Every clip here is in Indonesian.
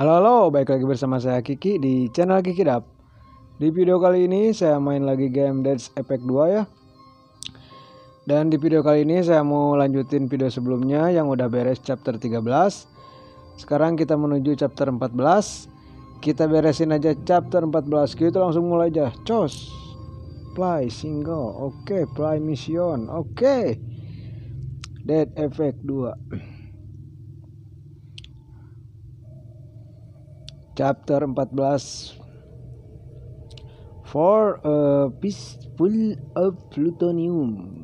Halo, baik lagi bersama saya Kiki di channel Kiki Dap. Di video kali ini saya main lagi game Dead Effect 2 ya. Dan di video kali ini saya mau lanjutin video sebelumnya yang udah beres chapter 13. Sekarang kita menuju chapter 14. Kita beresin aja chapter 14. Kita langsung mulai aja. Cos. Play single. Oke, play mission. Oke. Dead Effect 2. Chapter 14 For a Peaceful of Plutonium.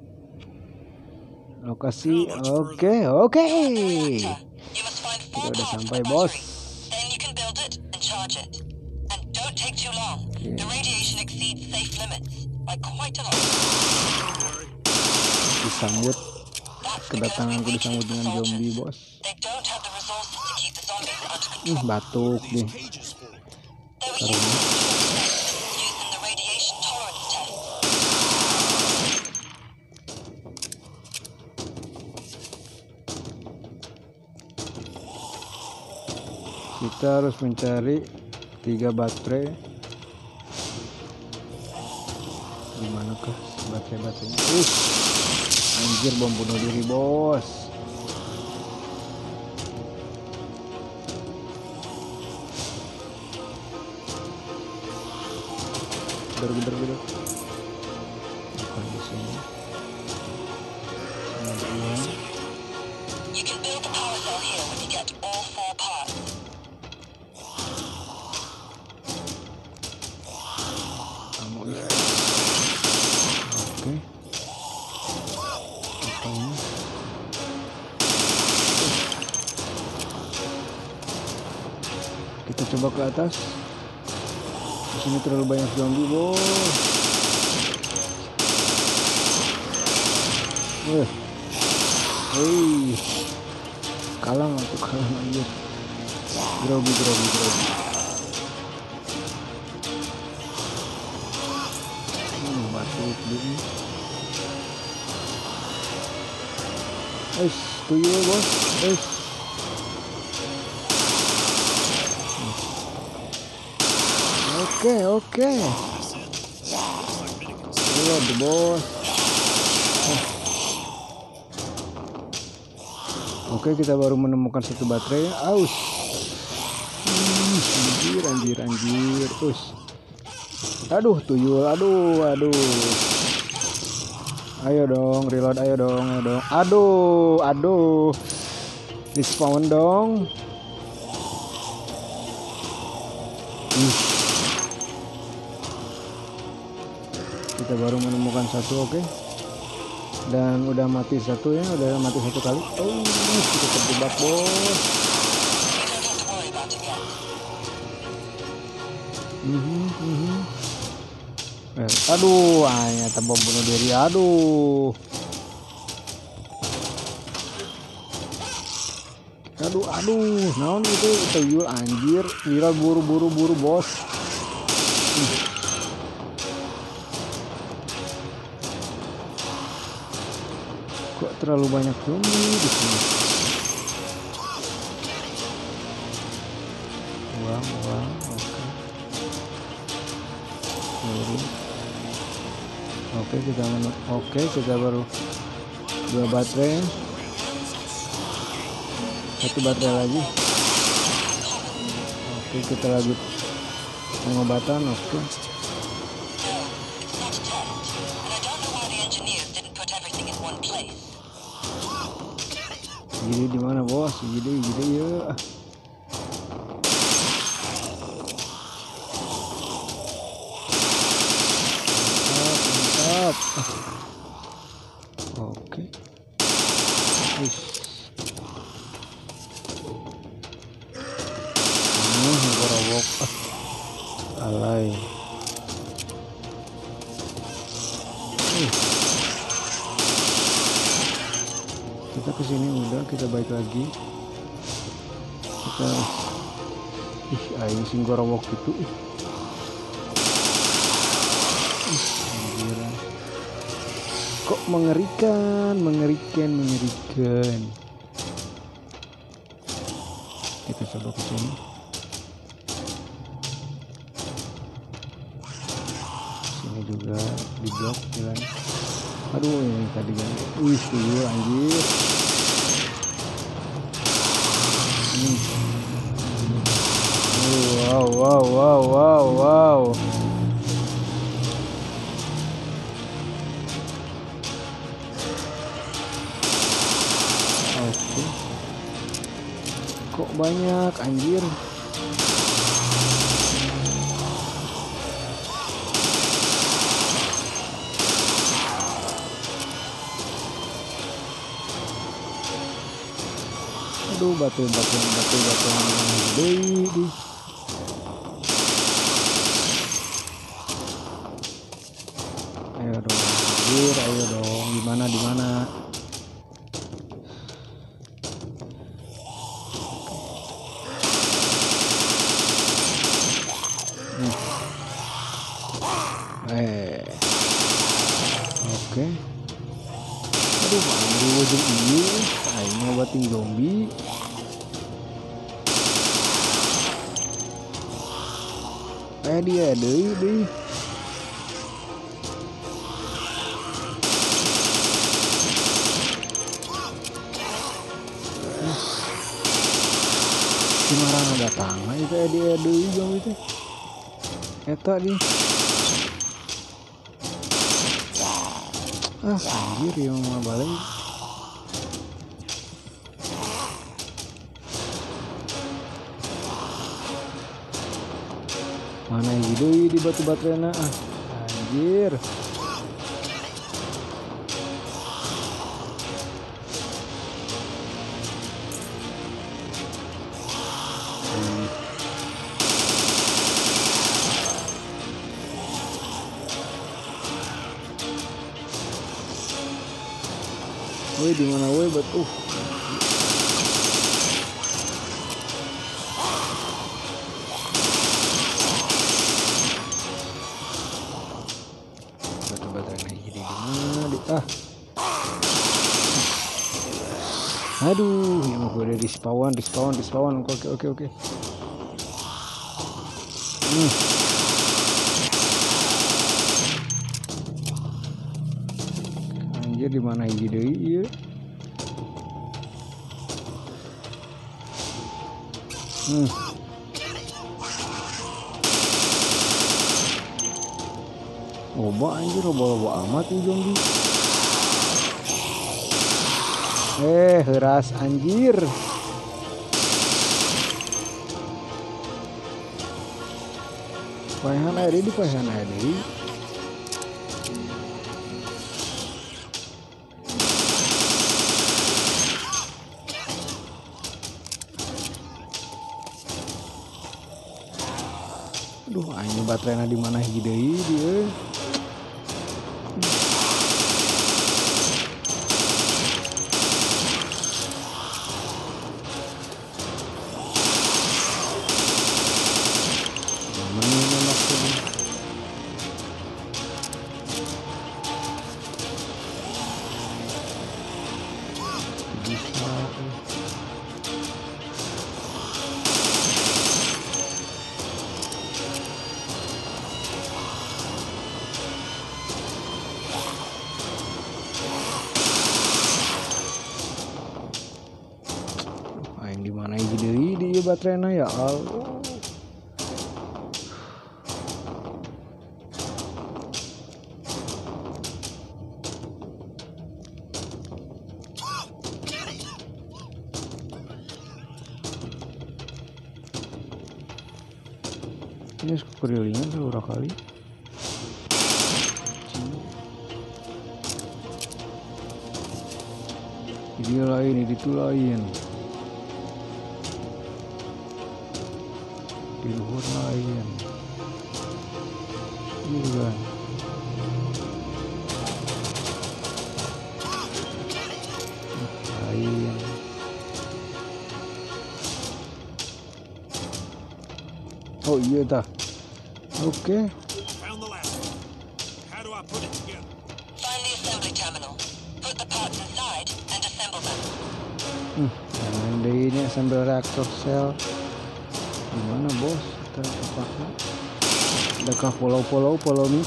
Lokasi oke. Kita udah sampai, bos. Disambut, kedatanganku disambut dengan zombie, bos. Batuk nih. Kita harus mencari 3 baterai. Gimana kah baterai? Anjir, bom bunuh diri, bos. Gedor. Bukan di sini. Kita coba ke atas. Di sini terlalu banyak zombie, bos. Kalang anjir. Grogi. Batuk dulu. Tuyul, bos. Oke. Reload, bos. Oke, kita baru menemukan 1 baterai. Aus. Anjir. Aduh, tuyul. Aduh. Ayo dong, reload. Aduh. Respawn dong. Kita baru menemukan 1, oke. Dan udah mati 1 ya, udah mati 1 kali. Kita terjebak, bos. Aduh, ternyata bom bunuh diri. Aduh. Naon itu tuyul, anjir. Viral buru, bos. Kok terlalu banyak zombie di sini? Uang, oke. Kita baru 2 baterai. 1 baterai lagi. Oke, kita lanjut pengobatan. Oke. Gini di mana, bos? Gini ya. Mantap. Oke. Gorowok. Alay. Kita kesini udah, kita balik lagi. Kita aing gorowok itu. Kok mengerikan. Kita coba ke sini. juga di blok jalan. Aduh ini tadi kan. Wih tuyul anjir. Wow. Oke. Kok banyak anjir. Aduh batu gede. Ayo dong anjir, ayo dong, di mana? Oke. Aduh baru ujung ini aing ngobatin zombie. Dia deui. Cimarana datang itu dia deui zombie teh. Eta di. Anjir yang mau balik. Mana yang deui di batu baterena anjir. Woi di mana woi batu? Aduh, yang gue udah di spawn. Oke. Anjir di mana hiji deui ieu? Loba anjir, loba amat nih zombie. Heras anjir. Paehan air ini. Aduh, anjing baterainya di mana hiji deui dia. Di mana hiji deui di baterainya ya Allah. Ini kerilingan seberapa kali. Ini lain, itu lain. Di luhur lain. Iya kan. Lain. Oh iya dah. Oke. Jangan deh ini assemble reactor cell. Gimana bos? Kita tempatnya. Adakah follow me.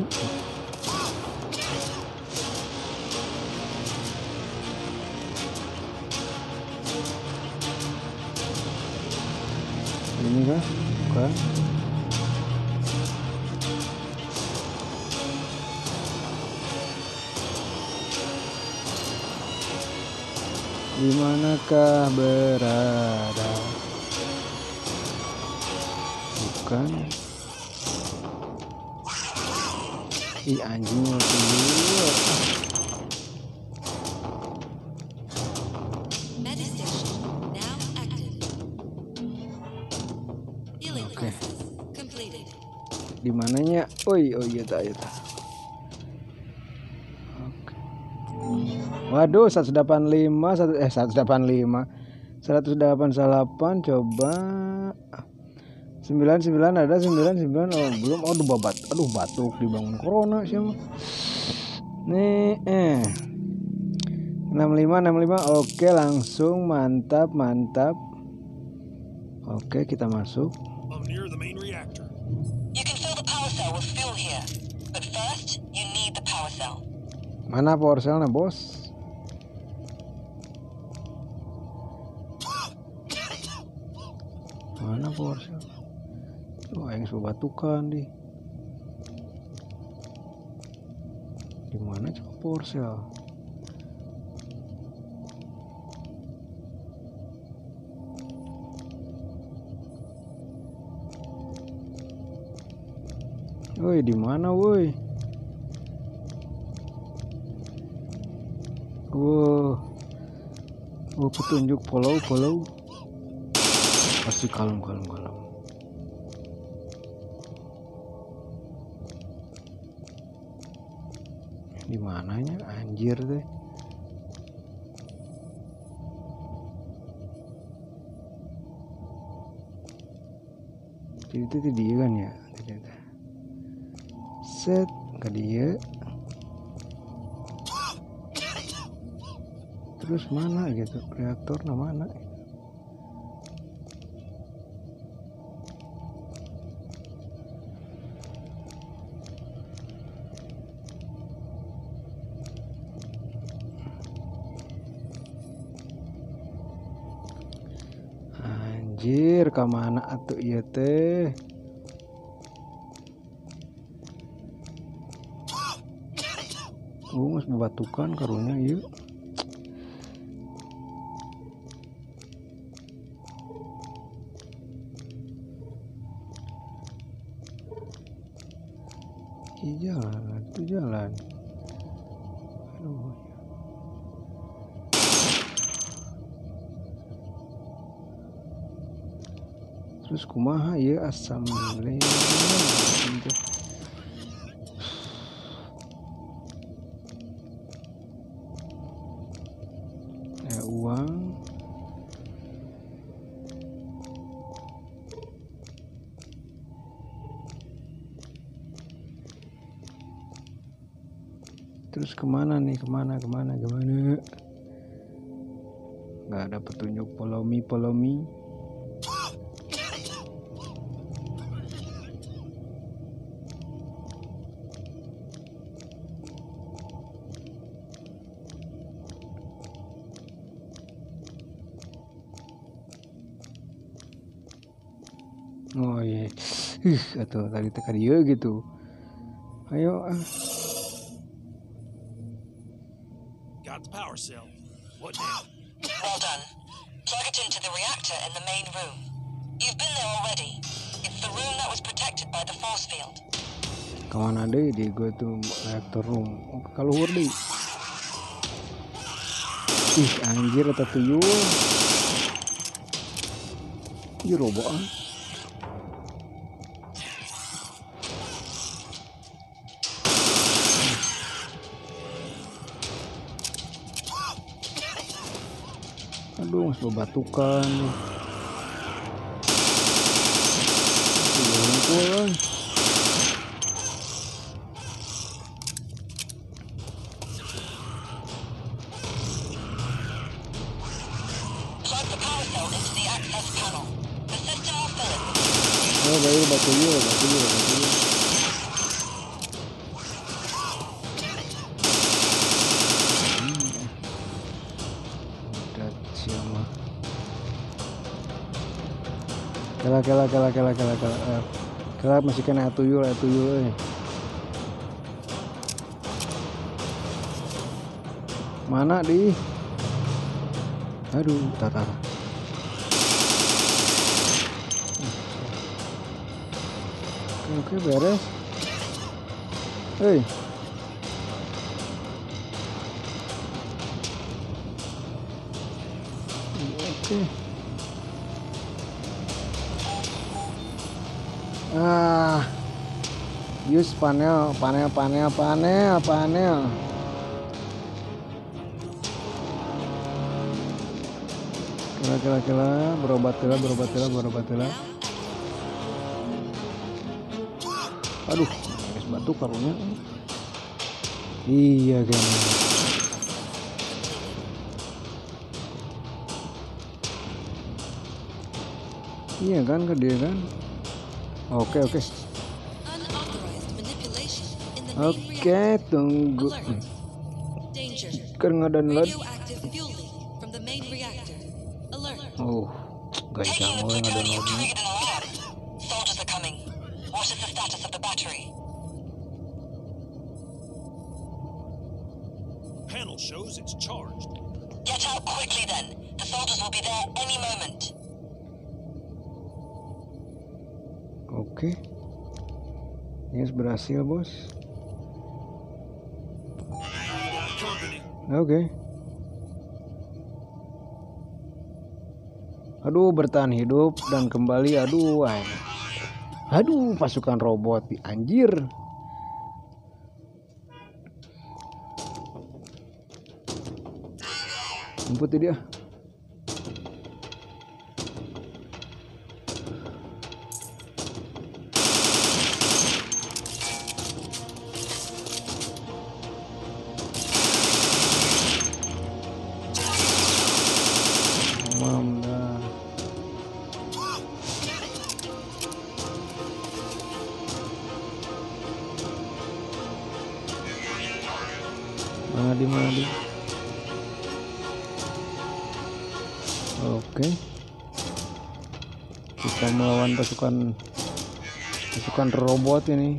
Ini kah? Bukan. Dimanakah berada? Bukan. Ih anjing keluar. Oke. Di mananya? Oh iya tak. Oke. Waduh 185 188 coba 99 ada 99. Oh belum. Aduh batuk dibangun corona siapa nih 65. Oke langsung mantap. Oke kita masuk. Mana power cell-nya bos? Mana power cell? Oh, yang batukan di mana coba power cell? Woi, di mana woi? Wow, petunjuk follow. Pasti kalem. Di mananya anjir deh. Itu dia kan ya. Set ke dia. Terus mana gitu reaktornya mana? Anjir kemana atuh ieu teh? Mas bebatukan karunya ieu. Jalan. Aduh. Terus kumaha ya assembly. Uang. Terus kemana nih? Kemana? Nggak ada petunjuk. Follow me. Oh iya. Atau tadi tekan dia gitu. Ayo. Got the power cell. What now? Well done. Plug it into the reactor in the main room. You've been there already. It's the room that was protected by the force field. Kemana deh di gue tuh reaktor room. Keluar deh. Ih anjir atau tuyul. Ini robokan. Aduh, mas bebatukan. Jalan. Plug the power cell into the access panel. The system will fill it. Oh, baik batu yuk. Kela masih kena tuyul euy. Mana di? Aduh, tatar. Oke, beres. Hei. Oke. Use panel. Kela, berobat kela. Aduh, es batuk karunya. Iya kan. Iya kan ke dia kan. Oke. Tunggu. Kan ngedownload. Oh, gak bisa mulai ngedownloadnya. Soldiers are coming. What is the status of the battery? Panel shows it's charged. Get out quickly then. The soldiers will be there any moment. Oke. Yes, berhasil, bos. Oke. Aduh, bertahan hidup dan kembali. Aduh, pasukan robot anjir. Umputi dia. Mana di. Oke. Kita melawan pasukan robot ini.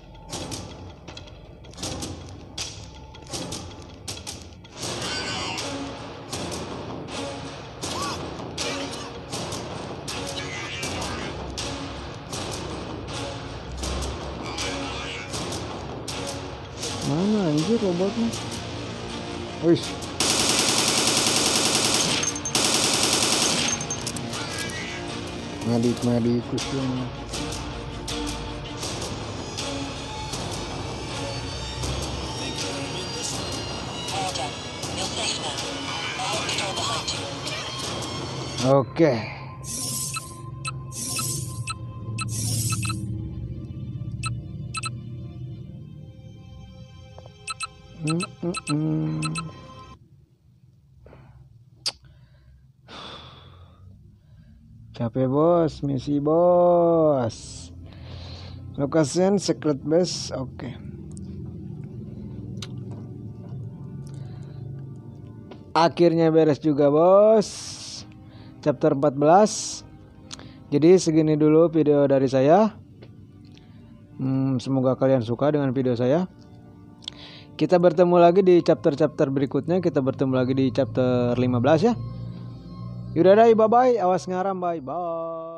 Mana anjir robotnya? Wih. Medik kusyung. Oke. Capek bos, misi bos. Location secret base, oke. Akhirnya beres juga bos. Chapter 14. Jadi segini dulu video dari saya. Semoga kalian suka dengan video saya. Kita bertemu lagi di chapter-chapter berikutnya. Kita bertemu lagi di chapter 15 ya. Yaudah, bye bye. Awas ngaram, bye bye.